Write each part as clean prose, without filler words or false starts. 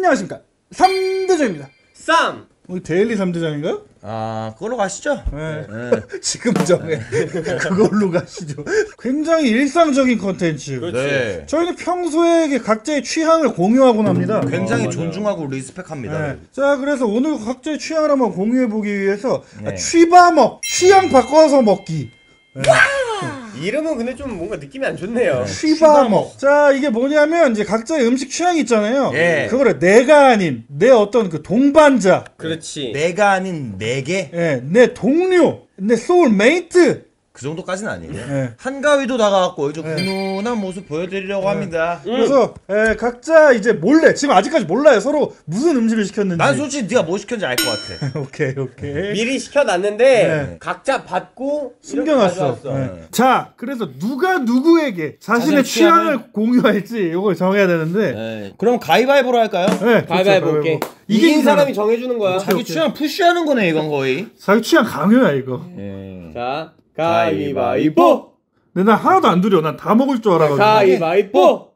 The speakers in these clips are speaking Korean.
안녕하십니까 3대장입니다. 쌈! 우리 데일리 3대장인가요? 아, 그걸로 가시죠. 네. 지금 정해. 그걸로 가시죠. 굉장히 일상적인 컨텐츠. 네. 저희는 평소에 각자의 취향을 공유하곤 합니다. 굉장히 존중하고 리스펙합니다. 네. 자, 그래서 오늘 각자의 취향을 한번 공유해보기 위해서 네. 취바먹, 취향 바꿔서 먹기. 네. 이름은 근데 좀 뭔가 느낌이 안 좋네요. 취바먹. 자, 이게 뭐냐면 이제 각자의 음식 취향이 있잖아요. 예. 그거를 내가 아닌 내 어떤 그 동반자, 그렇지. 내가 아닌 내게? 예, 내 동료, 내 소울메이트. 그 정도까지는 아니에요. 네. 한가위도 다가왔고 좀 훈훈한 모습 보여드리려고 합니다. 그래서 각자 이제 몰래, 지금 아직까지 몰라요. 서로 무슨 음식을 시켰는지. 난 솔직히 네가 뭐 시켰는지 알 것 같아. 오케이. 미리 시켜놨는데 네. 각자 받고 숨겨놨어. 네. 자, 그래서 누가 누구에게 자신의 취향을 공유할지 이걸 정해야 되는데. 네. 그럼 가위바위보로 할까요? 네, 가위바위보 볼게. 이긴 사람이 정해주는 거야. 자기 취향 푸시하는 거네 이건 거의. 자기 취향 강요야 이거. 자, 가위바위보! 근데 난 하나도 안 두려. 난 다 먹을 줄 알아가지고. 가위바위보!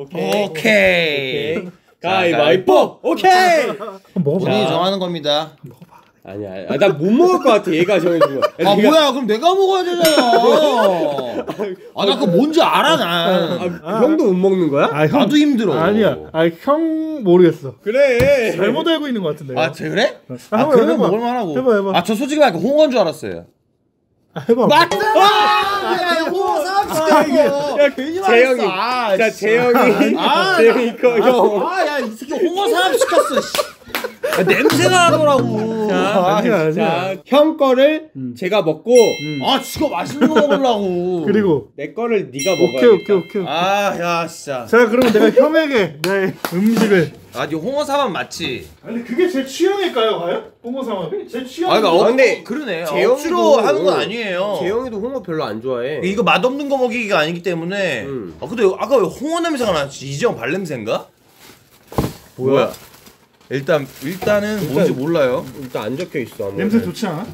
오케이. 가위바위보! 오케이! 먹어봐. 본인이 정하는 겁니다. 아니야. 나 못 먹을 것 같아. 얘가 정해준 거. 아 뭐야 그럼 내가 먹어야 되잖아. 아 나 그거 뭔지 알아 난. 형도 못 먹는 거야? 아, 형, 나도 힘들어. 아니야. 아, 형 모르겠어. 그래. 잘못 알고 있는 것 같은데. 아 그래? 아 한번 그러면 해봐. 먹을만하고. 해봐. 아 저 솔직히 말해 홍어인 줄 알았어요. 해봐. 맞다. 야 홍어 사람 시켰어. 야 괜히 재영이. 말했어. 자, 재영이. 아, 재영이 거 형. 아야 이 새끼 홍어 사람 시켰어. 야, 냄새가 나더라고. 아니야. 자, 형 거를 제가 먹고 아 지가 맛있는 거 먹으려고. 그리고 내 거를 네가 먹어야겠다. 오케이. 아야 진짜. 자, 그러면 내가 형에게 내 음식을. 아, 니 홍어 사만 맞지? 아니, 그게 제 취향일까요, 과연? 홍어삼합이? 제 취향. 아, 그러니까 근데 그러네. 재영이도 억지로 하는 건 아니에요. 재영이도 홍어 별로 안 좋아해. 이거 맛없는 거 먹이기가 아니기 때문에. 아, 근데 아까 왜 홍어 냄새가 나지? 이재영 발냄새인가? 뭐야? 일단은 뭔지 몰라요. 일단 안 적혀 있어. 냄새 좋지 않아?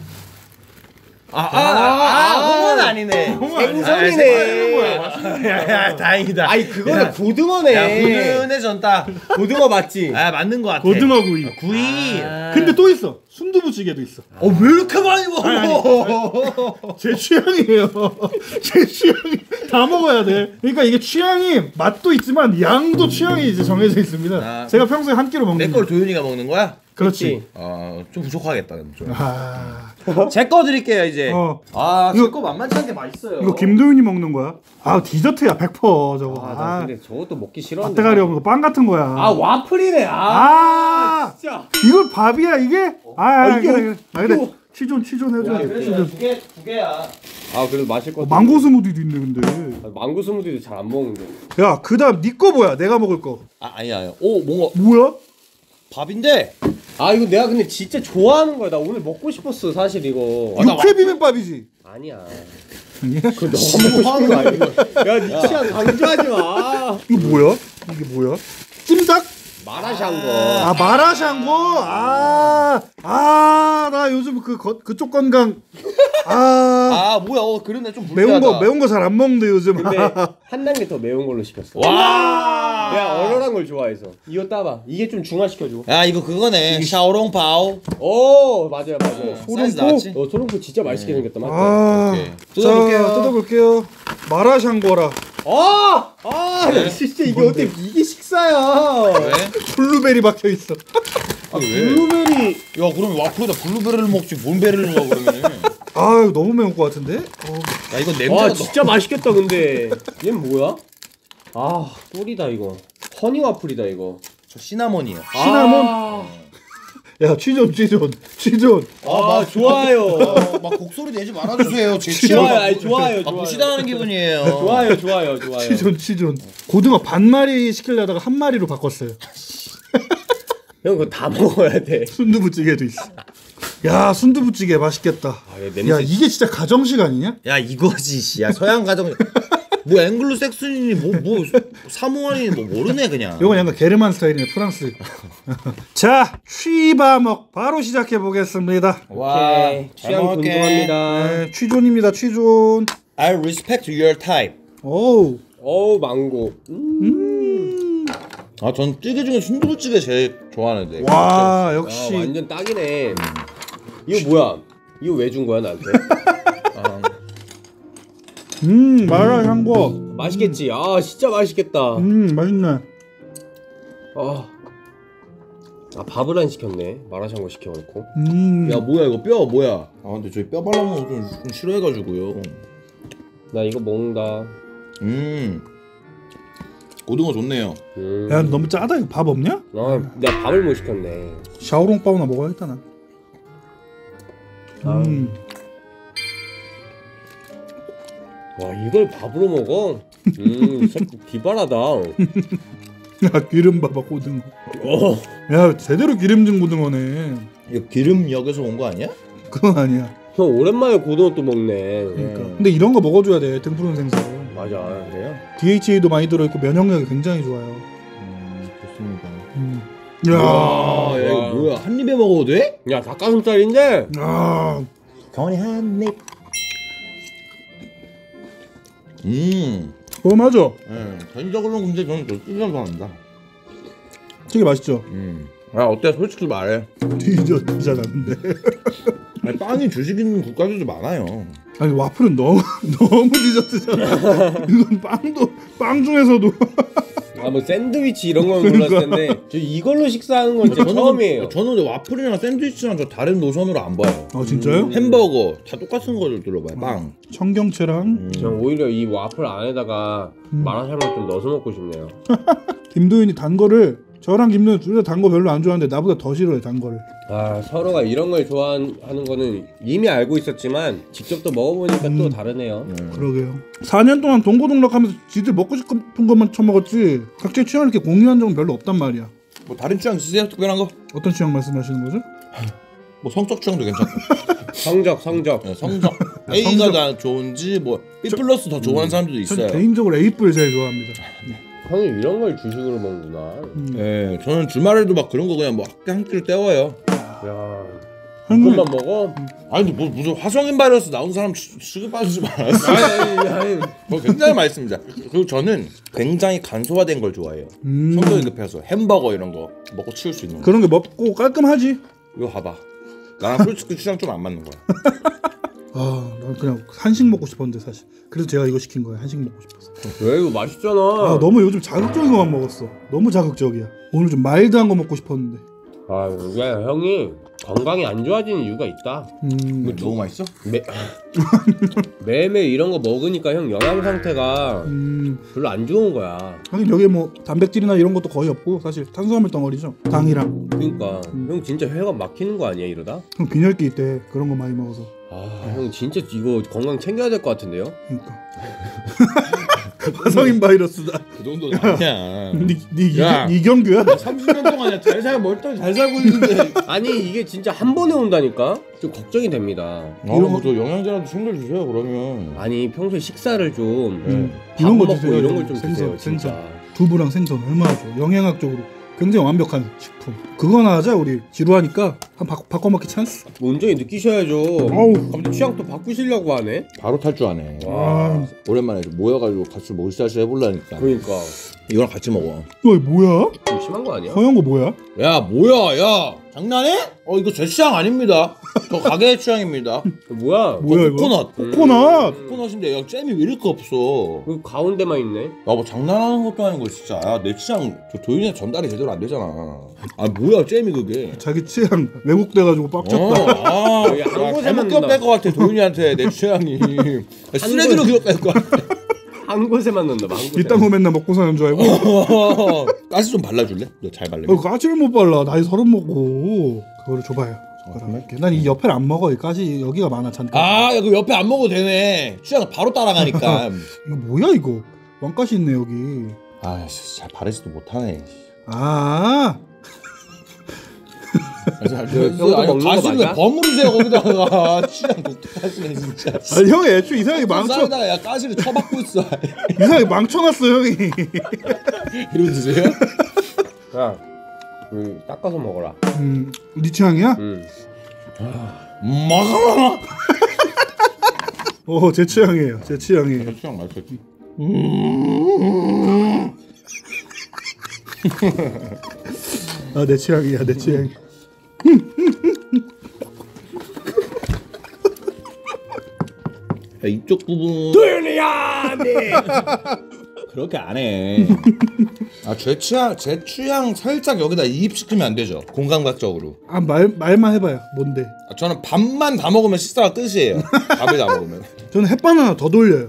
홍어는 아니네. 생선이네. 야, 다행이다. 아이 그거는 고등어네. 야, 훈훈해졌다. 고등어 맞지? 아, 맞는 거 같아. 고등어 구이. 구이. 근데 또 있어. 순두부찌개도 있어. 왜 이렇게 많이 먹어? 제 취향이에요. 제 취향이 다 먹어야 돼. 그러니까 이게 취향이 맛도 있지만 양도 취향이 이제 정해져 있습니다. 제가 평소에 한 끼로 먹는 내 걸 도윤이가 먹는 거야? 그렇지. 좀 부족하겠다. 좀. 제 거 드릴게요 이제. 이거- 제 거 만만치 않게 맛있어요. 이거 김도윤이 먹는 거야. 아, 디저트야 100% 저거. 나 근데 저것도 먹기 싫었는데. 앞대가리 없는 거 빵 같은 거야. 와플이네. 진짜. 이걸 밥이야 이게? 이게 그래. 그래. 치존 해줘. 치존. 두 개야. 그래도 마실 것 같아. 망고 스무디도 있네 근데. 망고 스무디도 잘 안 먹는데. 야, 그다음 네 거 뭐야? 내가 먹을 거. 아니야. 뭔가 뭐야? 밥인데. 이거 내가 근데 진짜 좋아하는 거야. 나 오늘 먹고 싶었어 사실 이거. 육회 비빔밥이지. 아니야. 아니야? 그거 너무 먹고 싶은 거 아니야? 야, 니 취향 강조하지 마. 이거 뭐야? 이게 뭐야? 찜닭? 마라샹궈. 마라샹궈. 나 요즘 그쪽 건강. 뭐야? 그러네 좀 매운 거 잘 안 먹는데 요즘. 근데 한 단계 더 매운 걸로 시켰어. 와. 내가 얼얼한 걸 좋아해서. 이거 따봐. 이게 좀 중화시켜줘. 야 이거 그거네. 샤오롱파오. 오, 맞아요. 사이즈 나왔지? 소름포 진짜 맛있게 생겼다, 맞지? 오케이. 뜯어볼게요. 마라샹궈라. 야, 진짜 이게 어때? 이게 식사야. 왜? 블루베리 박혀 있어. 블루베리. 야 그럼 와플에다 블루베리를 먹지 뭔 베리를 먹어 그러면. 이거 너무 매운 것 같은데? 야 이건 냄새가 진짜 맛있겠다, 근데. 얘는 뭐야? 꿀이다, 이거. 허니 와플이다, 이거. 저 시나몬이요. 시나몬? 야, 취존. 좋아요. 막 곡소리 내지 말아주세요. 제 좋아요. 무시당하는 기분이에요. 좋아요. 취존. 고등어 반 마리 시키려다가 한 마리로 바꿨어요. 형, 그거 다 먹어야 돼. 순두부찌개도 있어. 야, 순두부찌개 맛있겠다. 냄새. 야, 이게 진짜 가정식 아니냐? 야 이거지. 야 서양 가정. 뭐 앵글로색슨이니 뭐 사모아니 뭐 모르네 그냥. 이건 약간 게르만 스타일이네, 프랑스. 자, 취바먹 바로 시작해 보겠습니다. 와, 취향 궁금합니다. 네, 취존입니다. 취존. I respect your type. 오, 망고. 아, 전 찌개 중에 순두부찌개 제일 좋아하는데. 와 역시. 아, 완전 딱이네. 이거 뭐야? 이거 왜 준 거야 나한테? 아, 마라 향거. 맛있겠지. 아 진짜 맛있겠다. 맛있네. 아 밥을 안 시켰네. 마라샹궈 시켜놓고. 야 뭐야 이거 뼈 뭐야? 아 근데 저희 뼈 발라먹는 거 좀 싫어해가지고요. 나 이거 먹는다. 고등어 좋네요. 야 너무 짜다. 이거 밥 없냐? 아 내가 밥을 못 시켰네. 샤오롱바오나 먹어야겠다 나. 와 이걸 밥으로 먹어? 새끼 기발하다. 야 기름밥아 고등어. 야 제대로 기름진 고등어네. 이거 기름역에서 온 거 아니야? 그건 아니야. 형 오랜만에 고등어 또 먹네. 그러니까. 근데 이런 거 먹어줘야 돼. 등푸른 생선. 맞아. 그래요? DHA도 많이 들어있고 면역력이 굉장히 좋아요. 좋습니다. 야, 야 이거 뭐야? 한 입에 먹어도 돼? 야 닭가슴살인데. 아, 경원이 한 입. 맞아. 개인적으로는 근데 저는 더 찌개 좋아합니다. 되게 맛있죠. 아 어때? 솔직히 말해. 디저트잖아 근데. 아니, 빵이 주식 있는 국가들도 많아요. 아니 와플은 너무 디저트잖아. 이건 빵 중에서도. 아 뭐 샌드위치 이런 건 몰랐을 텐데 저 이걸로 식사하는 건 진짜 처음이에요. 저는 근데 와플이랑 샌드위치랑 저 다른 노선으로 안 봐요. 아 진짜요? 햄버거 다 똑같은 거를 들어봐요. 빵. 청경채랑 전 오히려 이 와플 안에다가 마라샹궈 좀 넣어서 먹고 싶네요. 김도윤이 단 거를 저랑 김도윤 둘 다 단 거 별로 안 좋아하는데 나보다 더 싫어해 단 거를. 아 서로가 이런 걸 좋아하는 거는 이미 알고 있었지만 직접 또 먹어보니까 또 다르네요. 그러게요. 4년 동안 동고동락하면서 지들 먹고 싶은 것만 처먹었지 각자의 취향을 이렇게 공유한 적은 별로 없단 말이야. 뭐 다른 취향 있으세요? 특별한 거? 어떤 취향 말씀하시는 거죠? 뭐 성적 취향도 괜찮고. 성적. 네, 성적. A가 다 좋은지 뭐 B 플러스 더 좋아하는 사람들도 저는 있어요. 개인적으로 A뿔 제일 좋아합니다. 형이 이런 걸 주식으로 먹는구나. 네, 저는 주말에도 막 그런 거 그냥 뭐 한 끼를 때워요. 야 형님 이것만 먹어? 아니 뭐 무슨 화성인 바이러스 나온 사람 취급하지 말아요. 아니. 뭐 굉장히 맛있습니다. 그리고 저는 굉장히 간소화된 걸 좋아해요. 성격이 급해서 햄버거 이런 거 먹고 치울 수 있는 거. 그런 게 먹고 깔끔하지. 이거 봐봐. 나랑 솔직히 취향 좀 안 맞는 거야. 아, 난 그냥 한식 먹고 싶었는데 사실. 그래서 제가 이거 시킨 거야. 한식 먹고 싶어서. 왜 이거 맛있잖아. 아, 너무 요즘 자극적인 거만 먹었어. 너무 자극적이야. 오늘 좀 마일드한 거 먹고 싶었는데. 아 이게 형이 건강이 안 좋아지는 이유가 있다. 이거 너무 맛있어? 매일매일 이런 거 먹으니까 형 영양 상태가 별로 안 좋은 거야. 하긴 여기에 뭐 단백질이나 이런 것도 거의 없고 사실 탄수화물 덩어리죠. 당이랑. 그러니까 형 진짜 혈관 막히는 거 아니야 이러다? 형 빈혈기 있대. 그런 거 많이 먹어서. 아 형 진짜 이거 건강 챙겨야 될 것 같은데요? 그러니까. 화성인 바이러스다. 그 정도는 아니야. 야. 이경규야? 30년 동안 잘 살고 멀쩡히 잘 살고 있는데. 아니 이게 진짜 한 번에 온다니까? 좀 걱정이 됩니다. 이런 거 저 영양제라도 챙겨 주세요 그러면. 아니 평소에 식사를 좀 이런 거 먹고 드세요. 이런 걸 좀 생선, 드세요 진짜. 생선. 두부랑 생선 얼마나 좋아. 영양학적으로 굉장히 완벽한 식품. 그거나 하자 우리. 지루하니까 한 바꿔먹기 찬스. 온전히 느끼셔야죠. 어우. 갑자기 취향 또 바꾸시려고 하네? 바로 탈주하네. 와. 오랜만에 모여가지고 같이 먹으시다시 해보려니까. 그러니까 이거랑 같이 먹어. 이거 뭐야? 좀 심한 거 아니야? 허연 거 뭐야? 야 뭐야 야 장난해? 이거 제 취향 아닙니다. 저 가게의 취향입니다. 뭐야? 뭐야 이거? 코코넛. 코코넛. 코코넛인데 야 잼이 왜 이렇게 없어? 그 가운데만 있네. 야 뭐 장난하는 것도 아니고 진짜. 야, 내 취향 저 도윤이한테 전달이 제대로 안 되잖아. 아 뭐야 잼이 그게. 자기 취향 왜곡돼가지고 빡쳤다. 여기 한 곳에만 잘못 기억될 것 같아 도윤이한테 내 취향이. 쓰레기로 기억될 것 같아. 한 곳에만 넣는다. 한 곳에. 이딴 거 맨날 먹고 사는 줄 알고. 가시 좀 발라줄래? 너 잘 발라. 까지를 못 발라. 나이 30 먹고. 그거를 줘봐요. 난 이 옆에를 안 먹어. 까지 여기가 많아 잔뜩. 아, 야, 그 옆에 안 먹어도 되네. 취향 바로 따라가니까. 이거 뭐야 이거? 왕가시 있네 여기. 아, 잘 바르지도 못하네. 아. 형도 먹는 거 가시를 왜 맞아? 버무리세요 거기다가. 취향 독특하시네 진짜. 아니 형이 애초에 이상하게 쌀에다가 야 가시를 쳐박고 있어. 이상하게 망쳐놨어 형이. 이러고 드세요? 야, 닦아서 먹어라. 네 취향이야? 먹어. 제 취향이에요. 제 취향이에요. 취향 맛있어. 아, 내 취향이야, 내 취향. 야, 이쪽 부분 도현이야, 네. 그렇게 안 해. 아, 제 취향 살짝 여기다 이입시키면 안 되죠. 공감각적으로. 아, 말만 해봐요. 뭔데? 아, 저는 밥만 다 먹으면 식사가 끝이에요. 밥을 다 먹으면. 저는 햇반 하나 더 돌려요.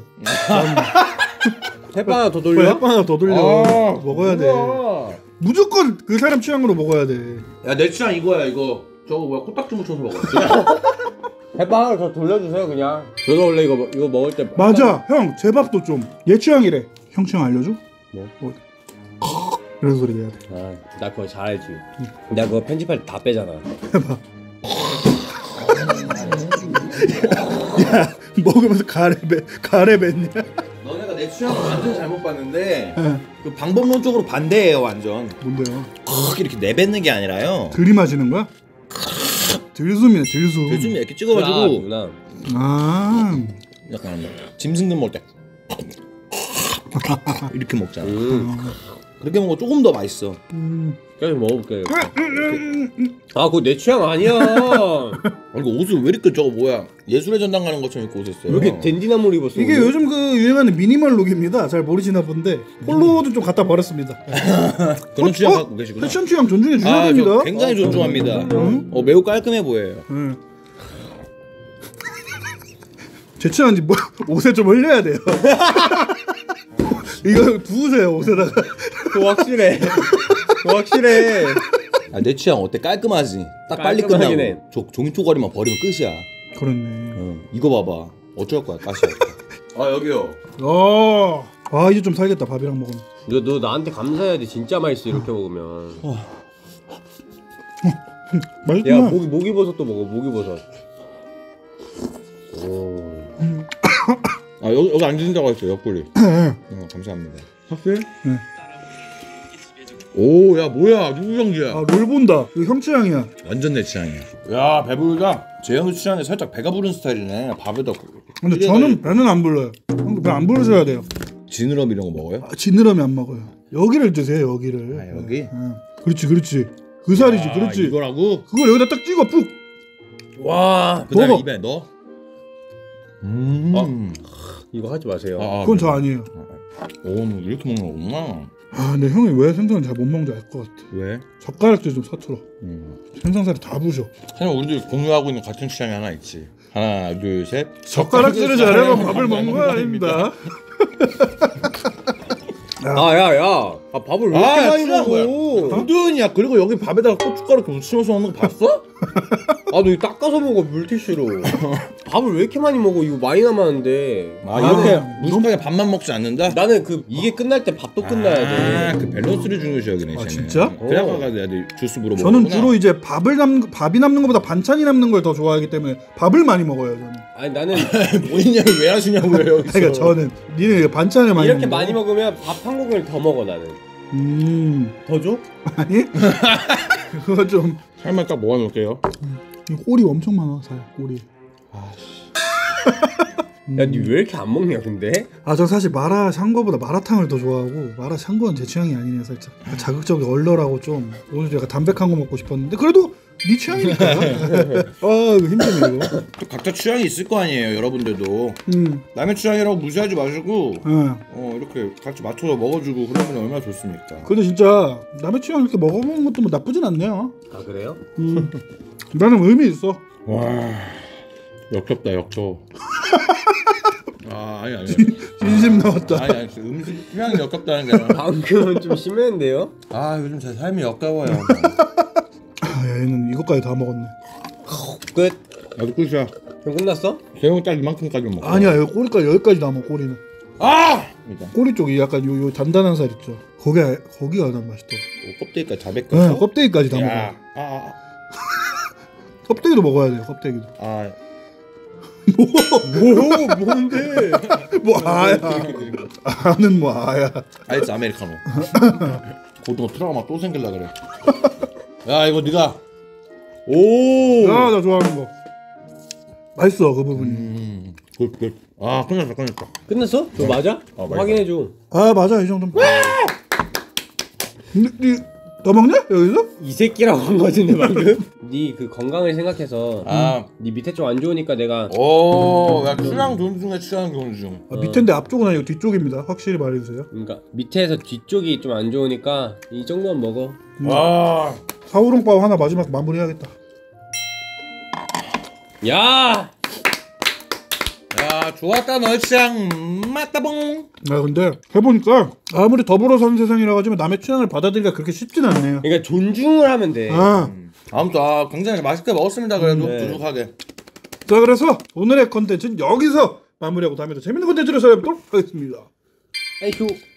햇반 하나 더 돌려? 햇반 하나 더 돌려. 아, 먹어야 돼. 우와. 무조건 그 사람 취향으로 먹어야 돼. 야, 내 취향 이거야 이거. 저거 뭐야 코딱지 묻혀서 먹어. 햇반 하나 더 돌려주세요 그냥. 저도 원래 이거 먹을 때 맞아, 형, 제 밥도 좀 얘 취향이래. 형 취향 알려줘? 뭐? 이런 소리 내야 돼. 아, 나 그거 잘 알지. 내가 그거 편집할 때 다 빼잖아. 해봐. 야, 먹으면서 가래 뱉냐? 너네가 내 취향을 완전 잘못 봤는데 그 방법론적으로 반대예요 완전. 뭔데요? 이렇게 내뱉는 게 아니라요. 들이마시는 거야? 들숨이네, 들숨. 요즘에 이렇게 찍어가지고 누나. 아, 약간 짐승들 먹을 때 이렇게 먹잖아. 그렇게 먹으면 조금 더 맛있어. 계속 먹어볼게. 아, 그거 내 취향 아니야. 이거 옷을 왜 이렇게 저거 뭐야 예술의 전당 가는 것처럼 입고 오셨어요? 왜 이렇게 댄디나물 입었어? 이게 오늘? 요즘 그 유행하는 미니멀 룩입니다. 잘 모르시나 본데 폴로도 좀 갖다 버렸습니다. 그런 취향 갖고 계시구나. 패션 취향 존중해 주셔야 아, 됩니다. 저 굉장히 존중합니다. 매우 깔끔해 보여요. 제 취향인지 뭐 옷에 좀 흘려야 돼요. 이거 부으세요 옷에다가. 그거 확실해. 그거 확실해. 아, 내 취향 어때? 깔끔하지? 딱 빨리 깔끔하긴 해. 끝나고 종이 쪼가리만 버리면 끝이야. 그렇네. 이거 봐봐. 어쩔 거야 가시야. 아, 여기요. 아, 이제 좀 살겠다 밥이랑 먹으면. 너 나한테 감사해야지. 진짜 맛있어 이렇게 먹으면. 맛있구나. 야, 목이버섯도 먹어. 목이버섯. 오. 아, 여기 앉으신다고 했어요 옆구리. 감사합니다. 확실히? 네. 오, 야 뭐야 누구 형제야? 아, 롤 본다. 이거 형 취향이야. 완전 내 취향이야. 야, 배부르다. 제 형 취향이 살짝 배가 부른 스타일이네. 밥에다. 근데 저는 배는 안 불러요. 형도 배 안 부르셔야 돼요. 지느러미 이런 거 먹어요? 아, 지느러미 안 먹어요. 여기를 드세요, 여기를. 아, 여기? 그렇지, 그렇지. 그 살이지, 그렇지. 이거라고? 그걸 여기다 딱 찍어 푹. 와, 그다음 먹어. 입에 넣어. 이거 하지 마세요. 그건 저 아니에요. 오, 너 이렇게 먹는 거구나. 아, 근데 형이 왜 생선을 잘 못 먹는지 알 것 같아. 왜? 젓가락질 좀 서툴어. 생선살이 다 부셔. 사실 우리들 공유하고 있는 같은 취향이 하나 있지. 하나, 둘, 셋. 젓가락질을 잘하면 밥을 먹는 건 아닙니다. 야. 아, 밥을 왜 이렇게 많이 먹어? 은근이야. 그리고 여기 밥에다가 고춧가루 이렇게 묻히면서 먹는 거 봤어? 아, 너 이거 닦아서 먹어 물티슈로. 밥을 왜 이렇게 많이 먹어? 이거 많이 남았는데. 아, 이렇게 무식하게 밥만 먹지 않는다? 나는 이게 끝날 때 밥도 끝나야 돼. 아, 그 밸런스를 중요시 여기네. 아, 진짜? 그래야 가지고 애들 주스 물어보고. 저는 주로 이제 밥이 남는 것보다 반찬이 남는 걸 더 좋아하기 때문에 밥을 많이 먹어요, 저는. 아니 나는 본인 얘기 왜 하시냐고요 여기서. 그러니까 저는 니네 반찬을 많이 이렇게 먹는 많이 거. 먹으면 밥 한 공기를 더 먹어 나는. 더 줘? 아니? 그거 좀 살만 딱 모아놓을게요. 꼬리 엄청 많아, 살 꼬리. 야, 니 왜 이렇게 안 먹냐 근데? 아, 저 사실 마라샹궈보다 마라탕을 더 좋아하고 마라샹궈는 제 취향이 아니네 살짝. 자극적이 얼얼하고 좀 오늘 약간 담백한 거 먹고 싶었는데 그래도 네 취향이니까. 아, 이거 힘드네 이거. 또 각자 취향이 있을 거 아니에요 여러분들도. 남의 취향이라고 무시하지 마시고 이렇게 같이 맞춰서 먹어주고 그러면 얼마나 좋습니까. 근데 진짜 남의 취향 이렇게 먹어보는 것도 뭐 나쁘진 않네요. 아 그래요? 나는 의미 있어. 와, 역겹다 역겨. 아, 아니 진심 나왔다. 아니 음식 취향이 역겹다는 게 아니라 방금은 좀 심했는데요? 아, 요즘 제 삶이 역겨워요. 아, 야, 얘는 이것까지 다 먹었네. 끝. 나도 끝이야. 그럼 끝났어? 대형 딱 이만큼까지 먹어. 아니야, 여기 꼬리까지 여기까지 남아 꼬리는. 아! 꼬리 쪽이 약간 요 단단한 살 있죠. 거기가 난 맛있더라. 껍데기까지 다 뺏겼어? 네, 껍데기까지 다 먹어. 껍데기도 먹어야 돼요. kop데기도. 뭔데? 뭐 아야. 아는 뭐 아야. 아이스 아메리카노. 고등어 트라우마 또 생길라 그래. 야, 이거 네가. 오. 야, 나 좋아하는 거. 맛있어 그 부분이. 굿. 아, 끝났어. 끝났어? 저 맞아? 맞아. 확인해줘. 아, 맞아 이 정도면. 너 먹냐 여기서? 이 새끼라고 한 거지 방금. 네 그 건강을 생각해서 아. 네 밑에 쪽 안 좋으니까 내가 오, 야 춘향 돈 중에 춘향 돈 중. 밑인데 앞쪽은 아니고 뒤쪽입니다. 확실히 말해주세요. 그러니까 밑에서 뒤쪽이 좀 안 좋으니까 이 정도는 먹어. 와. 사우롱밥 하나 마지막 마무리해야겠다. 야! 야 좋았다 너의 취향 맞다봉. 아 근데 해보니까 아무리 더불어 사는 세상이라 하지만 남의 취향을 받아들이기가 그렇게 쉽진 않네요. 그러니까 존중을 하면 돼. 아무튼 굉장히 맛있게 먹었습니다. 그래도 네. 두둑하게. 자 그래서 오늘의 컨텐츠는 여기서 마무리하고 다음에 또 재밌는 컨텐츠로 찾아뵙도록 하겠습니다. 아이쿠.